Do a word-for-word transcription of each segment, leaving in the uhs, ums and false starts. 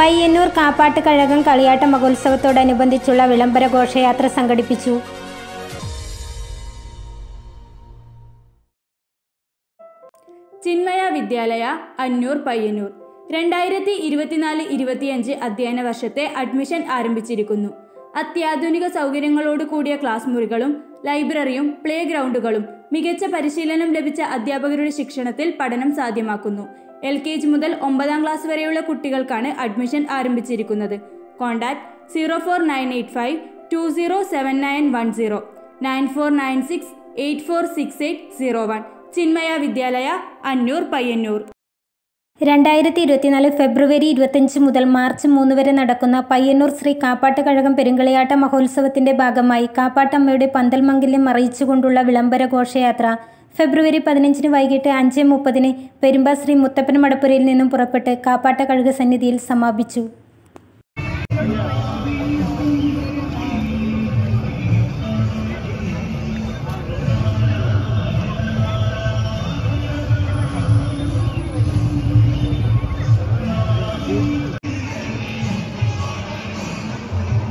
പയ്യന്നൂർ കാപ്പാട്ട് കഴകം കളിയാട്ട മഹോത്സവത്തോടനുബന്ധിച്ചുള്ള വിളംബര ഘോഷയാത്ര സംഘടിപ്പിച്ചു. ചിന്മയ വിദ്യാലയ അന്നൂർ പയ്യന്നൂർ രണ്ടായിരത്തി ഇരുപത്തിനാല് ഇരുപത്തിയഞ്ച് അധ്യയന വർഷത്തെ അഡ്മിഷൻ ആരംഭിച്ചിരിക്കുന്നു. അത്യാധുനിക സൗകര്യങ്ങളോട് കൂടിയ ക്ലാസ് മുറികളും ലൈബ്രറിയും പ്ലേ ഗ്രൗണ്ടുകളും മികച്ച പരിശീലനം ലഭിച്ച അധ്യാപകരുടെ ശിക്ഷണത്തിൽ പഠനം സാധ്യമാക്കുന്നു. എൽ കെ ജി മുതൽ ഒമ്പതാം ക്ലാസ് വരെയുള്ള കുട്ടികൾക്കാണ് അഡ്മിഷൻ ആരംഭിച്ചിരിക്കുന്നത്. Contact zero four nine eight five two zero seven nine one zero nine four nine six eight four six eight zero one. Chinmaya Vidyalaya Annur Payyanur. രണ്ടായിരത്തി ഇരുപത്തിനാല് ഫെബ്രുവരി ഇരുപത്തഞ്ച് മുതൽ മാർച്ച് മൂന്ന് വരെ നടക്കുന്ന പയ്യന്നൂർ ശ്രീ കാപ്പാട്ട് കഴകം പെരുങ്കളിയാട്ട മഹോത്സവത്തിന്റെ ഭാഗമായി കാപ്പാട്ടമ്മയുടെ പന്തൽ മംഗല്യം അറിയിച്ചുകൊണ്ടുള്ള വിളംബര ഘോഷയാത്ര ഫെബ്രുവരി പതിനഞ്ചിന് വൈകിട്ട് അഞ്ച് മുപ്പതിന് പെരുമ്പ ശ്രീ മുത്തപ്പൻ മടപ്പുരയിൽ നിന്നും പുറപ്പെട്ട് കാപ്പാട്ട കഴക സന്നിധിയിൽ സമാപിച്ചു.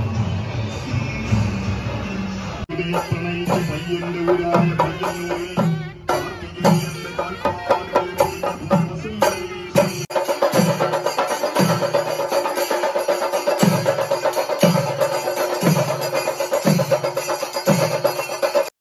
പ്രണയിച്ച് പയ്യന്നൂരായ പയ്യന്നൂരിൽ